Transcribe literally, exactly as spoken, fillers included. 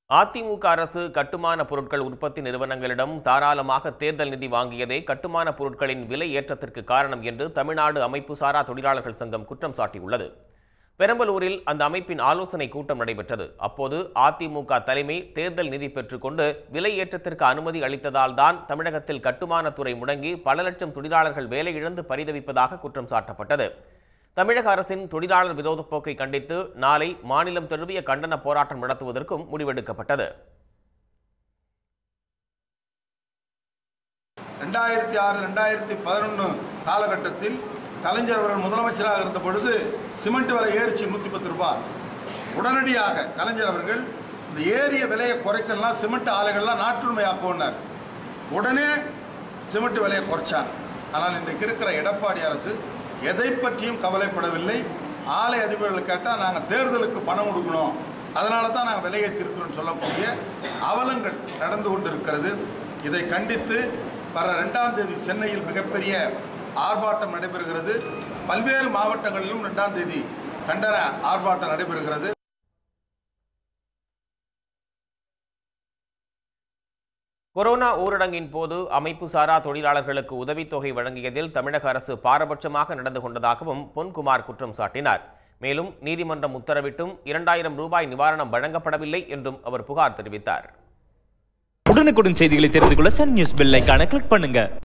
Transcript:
அதிமுக அரசு கட்டுமான பொருட்கள் உற்பத்தி நிறுவனங்களிடம் தாராளமாக தேர்தல் நிதி வாங்கியதே கட்டுமான பொருட்களின் விலை ஏற்றத்திற்கு காரணம் என்று தமிழ்நாடு அமைப்பு சாரா தொழிலாளர்கள் சங்கம் குற்றம் சாட்டியுள்ளது. பெரம்பலூரில் அந்த அமைப்பின் ஆலோசனை கூட்டம் நடைபெற்றது. அப்போது அதிமுக தலைமை தேர்தல் நிதி பெற்றுக்கொண்டு விலை ஏற்றத்திற்கு அனுமதி அளித்ததால் தான் தமிழகத்தில் கட்டுமானத்துறை முடங்கி பல லட்சம் தொழிலாளர்கள் வேலை இழந்து பரிதவிப்பதாக குற்றம் சாட்டப்பட்டது. தமிழக அரசின் தொழிலாளர் விரோத போக்கை கண்டித்து நாளை மாநிலம் தழுவிய கண்டன போராட்டம் நடத்துவதற்கும் முடிவெடுக்கப்பட்டது. ரெண்டாயிரத்தி ஆறு ரெண்டாயிரத்தி பதினொன்று காலகட்டத்தில் கலைஞர் அவர்கள் முதலமைச்சராக இருந்த பொழுது சிமெண்ட் விலை ஏறிச்சு நூற்றி பத்து ரூபாய். உடனடியாக கலைஞர் அவர்கள் இந்த ஏறிய விலையை குறைக்கலாம், சிமெண்ட் ஆலைகள்லாம் நாட்டுரிமையாக்குனார். உடனே சிமெண்ட் விலையை குறைச்சாங்க. ஆனால் இன்றைக்கு இருக்கிற எடப்பாடி அரசு எதை பற்றியும் கவலைப்படவில்லை. ஆலை அதிபர்கள் கேட்டால் நாங்கள் தேர்தலுக்கு பணம் கொடுக்கணும், அதனால தான் நாங்கள் விலையை திருக்கிறோம்னு சொல்லக்கூடிய அவலங்கள் நடந்து கொண்டிருக்கிறது. இதை கண்டித்து வர ரெண்டாம் தேதி சென்னையில் மிகப்பெரிய ஆர்ப்பாட்டம் நடைபெறுகிறது. பல்வேறு மாவட்டங்களிலும் ரெண்டாம் தேதி கண்டன ஆர்ப்பாட்டம் நடைபெறுகிறது. கொரோனா ஊரடங்கின் போது அமைப்பு சாரா தொழிலாளர்களுக்கு உதவித்தொகை வழங்கியதில் தமிழக அரசு பாரபட்சமாக நடந்து கொண்டதாகவும் பொன்குமார் குற்றம் சாட்டினார். மேலும் நீதிமன்றம் உத்தரவிட்டும் இரண்டாயிரம் ரூபாய் நிவாரணம் வழங்கப்படவில்லை என்றும் அவர் புகார் தெரிவித்தார். உடனுக்குடன் செய்திகளை தெரிந்து கொள்ள சன் நியூஸ் பெல் ஐகானை கிளிக் பண்ணுங்க.